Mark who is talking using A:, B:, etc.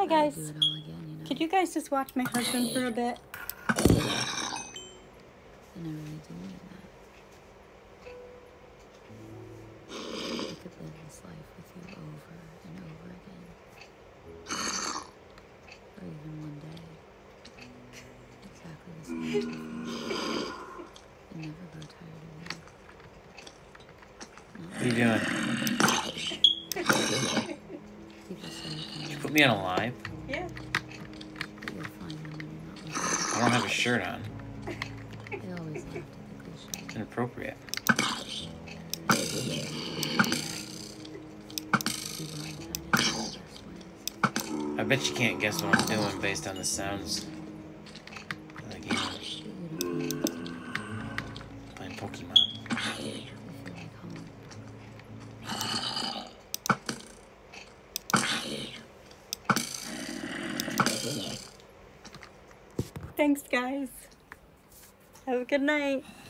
A: Hi guys.
B: Do it all again, you know.
A: Could you guys just watch my husband for a bit?
B: And I really do mean that. I could live this life with you over and over again. Or even one day. Exactly the same as before. And never grow tired of you.
C: What are you doing?
B: People say you can
C: Did you put me on a live?
A: Yeah.
B: but you'll find them when you're not listening.
C: I don't have a shirt on.
B: They always laughed at the cliche.
C: It's inappropriate.
B: Be blindsided in the best ways.
C: I bet you can't guess what I'm doing based on the sounds of the game.
B: But you don't feel lost tonight.
C: Playing Pokemon.
B: You feel like home.
A: Thanks guys. Have a good night.